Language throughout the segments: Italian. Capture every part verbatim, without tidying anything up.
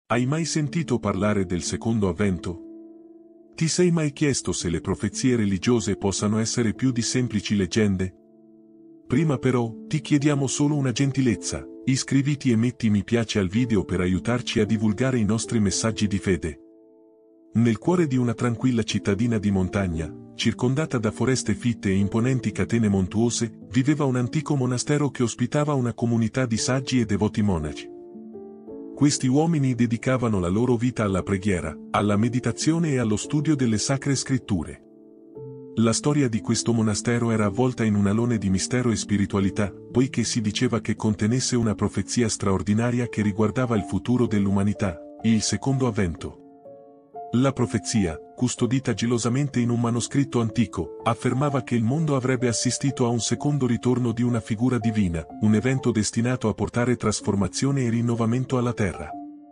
Hai mai sentito parlare del secondo avvento? Ti sei mai chiesto se le profezie religiose possano essere più di semplici leggende? Prima però, ti chiediamo solo una gentilezza, iscriviti e metti mi piace al video per aiutarci a divulgare i nostri messaggi di fede. Nel cuore di una tranquilla cittadina di montagna, circondata da foreste fitte e imponenti catene montuose, viveva un antico monastero che ospitava una comunità di saggi e devoti monaci. Questi uomini dedicavano la loro vita alla preghiera, alla meditazione e allo studio delle sacre scritture. La storia di questo monastero era avvolta in un alone di mistero e spiritualità, poiché si diceva che contenesse una profezia straordinaria che riguardava il futuro dell'umanità, il secondo avvento. La profezia, custodita gelosamente in un manoscritto antico, affermava che il mondo avrebbe assistito a un secondo ritorno di una figura divina, un evento destinato a portare trasformazione e rinnovamento alla terra.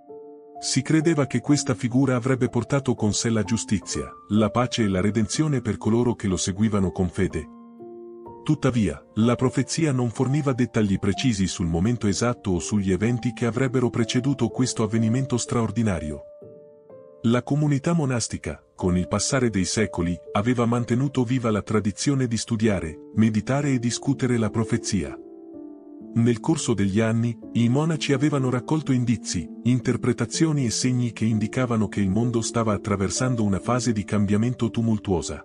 Si credeva che questa figura avrebbe portato con sé la giustizia, la pace e la redenzione per coloro che lo seguivano con fede. Tuttavia, la profezia non forniva dettagli precisi sul momento esatto o sugli eventi che avrebbero preceduto questo avvenimento straordinario. La comunità monastica, con il passare dei secoli, aveva mantenuto viva la tradizione di studiare, meditare e discutere la profezia. Nel corso degli anni, i monaci avevano raccolto indizi, interpretazioni e segni che indicavano che il mondo stava attraversando una fase di cambiamento tumultuosa.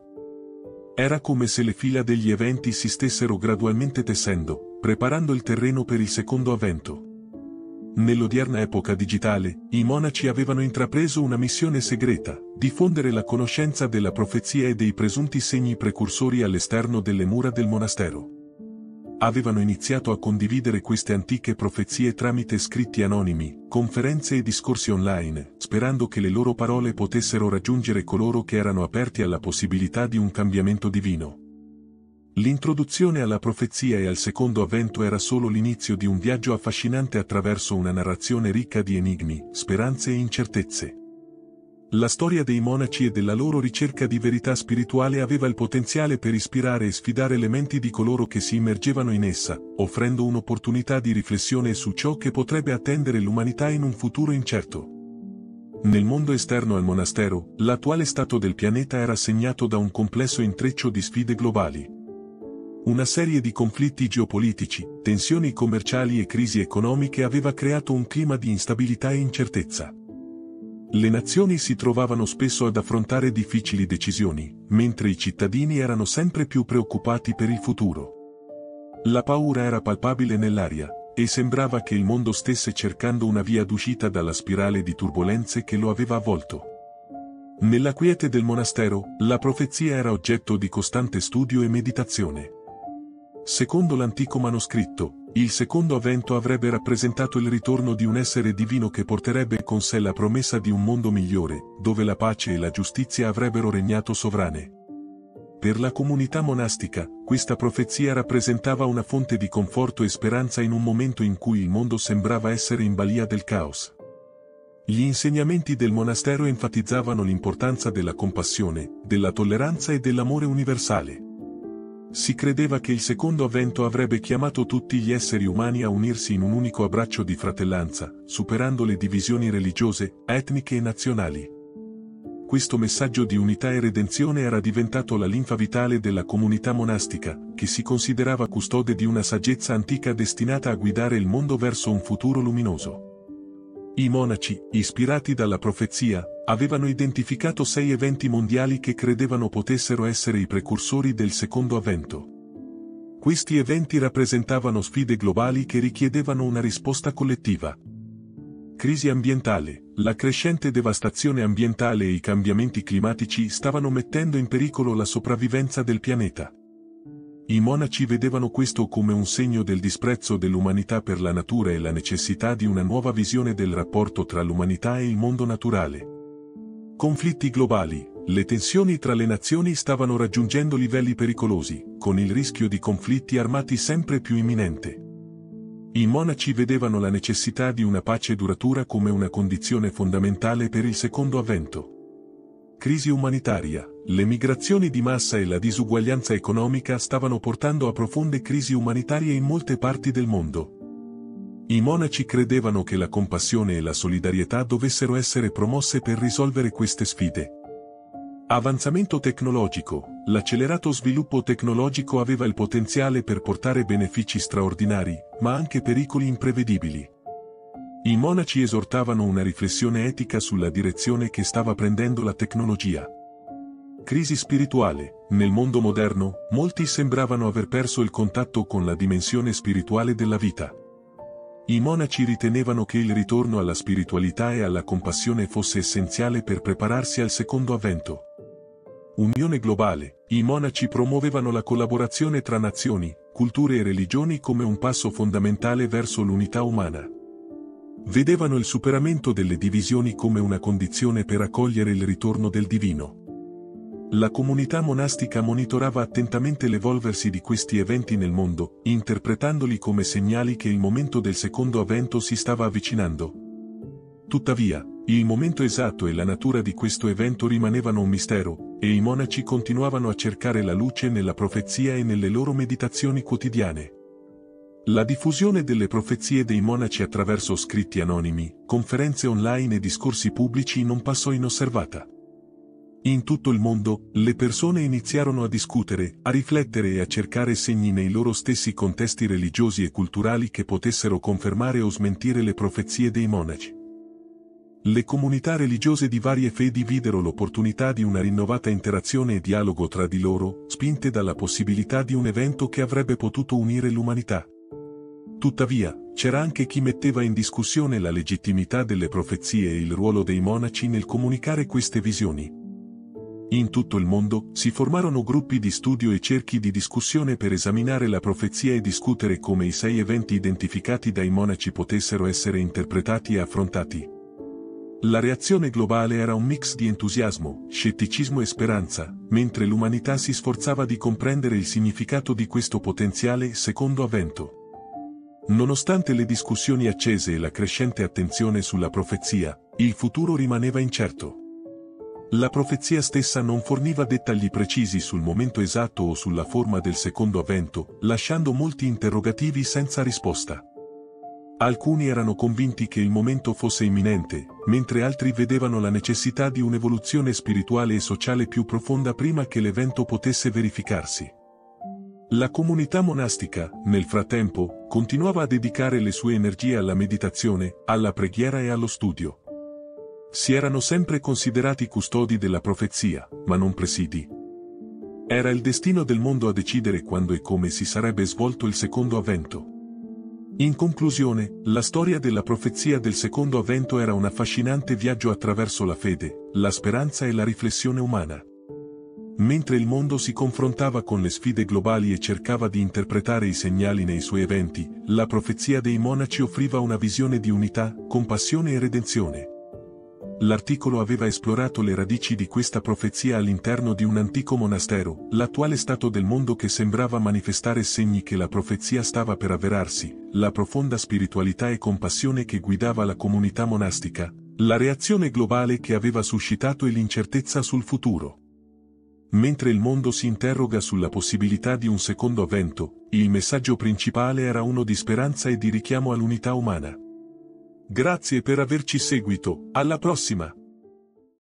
Era come se le fila degli eventi si stessero gradualmente tessendo, preparando il terreno per il secondo avvento. Nell'odierna epoca digitale, i monaci avevano intrapreso una missione segreta, diffondere la conoscenza della profezia e dei presunti segni precursori all'esterno delle mura del monastero. Avevano iniziato a condividere queste antiche profezie tramite scritti anonimi, conferenze e discorsi online, sperando che le loro parole potessero raggiungere coloro che erano aperti alla possibilità di un cambiamento divino. L'introduzione alla profezia e al secondo avvento era solo l'inizio di un viaggio affascinante attraverso una narrazione ricca di enigmi, speranze e incertezze. La storia dei monaci e della loro ricerca di verità spirituale aveva il potenziale per ispirare e sfidare le menti di coloro che si immergevano in essa, offrendo un'opportunità di riflessione su ciò che potrebbe attendere l'umanità in un futuro incerto. Nel mondo esterno al monastero, l'attuale stato del pianeta era segnato da un complesso intreccio di sfide globali. Una serie di conflitti geopolitici, tensioni commerciali e crisi economiche aveva creato un clima di instabilità e incertezza. Le nazioni si trovavano spesso ad affrontare difficili decisioni, mentre i cittadini erano sempre più preoccupati per il futuro. La paura era palpabile nell'aria, e sembrava che il mondo stesse cercando una via d'uscita dalla spirale di turbolenze che lo aveva avvolto. Nella quiete del monastero, la profezia era oggetto di costante studio e meditazione. Secondo l'antico manoscritto, il secondo avvento avrebbe rappresentato il ritorno di un essere divino che porterebbe con sé la promessa di un mondo migliore, dove la pace e la giustizia avrebbero regnato sovrane. Per la comunità monastica, questa profezia rappresentava una fonte di conforto e speranza in un momento in cui il mondo sembrava essere in balia del caos. Gli insegnamenti del monastero enfatizzavano l'importanza della compassione, della tolleranza e dell'amore universale. Si credeva che il secondo avvento avrebbe chiamato tutti gli esseri umani a unirsi in un unico abbraccio di fratellanza, superando le divisioni religiose, etniche e nazionali. Questo messaggio di unità e redenzione era diventato la linfa vitale della comunità monastica, che si considerava custode di una saggezza antica destinata a guidare il mondo verso un futuro luminoso. I monaci, ispirati dalla profezia, avevano identificato sei eventi mondiali che credevano potessero essere i precursori del secondo avvento. Questi eventi rappresentavano sfide globali che richiedevano una risposta collettiva. Crisi ambientale, la crescente devastazione ambientale e i cambiamenti climatici stavano mettendo in pericolo la sopravvivenza del pianeta. I monaci vedevano questo come un segno del disprezzo dell'umanità per la natura e la necessità di una nuova visione del rapporto tra l'umanità e il mondo naturale. Conflitti globali, le tensioni tra le nazioni stavano raggiungendo livelli pericolosi, con il rischio di conflitti armati sempre più imminente. I monaci vedevano la necessità di una pace duratura come una condizione fondamentale per il secondo avvento. Crisi umanitaria, le migrazioni di massa e la disuguaglianza economica stavano portando a profonde crisi umanitarie in molte parti del mondo. I monaci credevano che la compassione e la solidarietà dovessero essere promosse per risolvere queste sfide. Avanzamento tecnologico. L'accelerato sviluppo tecnologico aveva il potenziale per portare benefici straordinari, ma anche pericoli imprevedibili. I monaci esortavano una riflessione etica sulla direzione che stava prendendo la tecnologia. Crisi spirituale. Nel mondo moderno, molti sembravano aver perso il contatto con la dimensione spirituale della vita. I monaci ritenevano che il ritorno alla spiritualità e alla compassione fosse essenziale per prepararsi al secondo avvento. Unione globale. I monaci promuovevano la collaborazione tra nazioni, culture e religioni come un passo fondamentale verso l'unità umana. Vedevano il superamento delle divisioni come una condizione per accogliere il ritorno del divino. La comunità monastica monitorava attentamente l'evolversi di questi eventi nel mondo, interpretandoli come segnali che il momento del secondo avvento si stava avvicinando. Tuttavia, il momento esatto e la natura di questo evento rimanevano un mistero, e i monaci continuavano a cercare la luce nella profezia e nelle loro meditazioni quotidiane. La diffusione delle profezie dei monaci attraverso scritti anonimi, conferenze online e discorsi pubblici non passò inosservata. In tutto il mondo, le persone iniziarono a discutere, a riflettere e a cercare segni nei loro stessi contesti religiosi e culturali che potessero confermare o smentire le profezie dei monaci. Le comunità religiose di varie fedi videro l'opportunità di una rinnovata interazione e dialogo tra di loro, spinte dalla possibilità di un evento che avrebbe potuto unire l'umanità. Tuttavia, c'era anche chi metteva in discussione la legittimità delle profezie e il ruolo dei monaci nel comunicare queste visioni. In tutto il mondo, si formarono gruppi di studio e cerchi di discussione per esaminare la profezia e discutere come i sei eventi identificati dai monaci potessero essere interpretati e affrontati. La reazione globale era un mix di entusiasmo, scetticismo e speranza, mentre l'umanità si sforzava di comprendere il significato di questo potenziale secondo avvento. Nonostante le discussioni accese e la crescente attenzione sulla profezia, il futuro rimaneva incerto. La profezia stessa non forniva dettagli precisi sul momento esatto o sulla forma del secondo avvento, lasciando molti interrogativi senza risposta. Alcuni erano convinti che il momento fosse imminente, mentre altri vedevano la necessità di un'evoluzione spirituale e sociale più profonda prima che l'evento potesse verificarsi. La comunità monastica, nel frattempo, continuava a dedicare le sue energie alla meditazione, alla preghiera e allo studio. Si erano sempre considerati custodi della profezia, ma non presidi. Era il destino del mondo a decidere quando e come si sarebbe svolto il secondo avvento. In conclusione, la storia della profezia del secondo avvento era un affascinante viaggio attraverso la fede, la speranza e la riflessione umana. Mentre il mondo si confrontava con le sfide globali e cercava di interpretare i segnali nei suoi eventi, la profezia dei monaci offriva una visione di unità, compassione e redenzione. L'articolo aveva esplorato le radici di questa profezia all'interno di un antico monastero, l'attuale stato del mondo che sembrava manifestare segni che la profezia stava per avverarsi, la profonda spiritualità e compassione che guidava la comunità monastica, la reazione globale che aveva suscitato e l'incertezza sul futuro. Mentre il mondo si interroga sulla possibilità di un secondo avvento, il messaggio principale era uno di speranza e di richiamo all'unità umana. Grazie per averci seguito, alla prossima!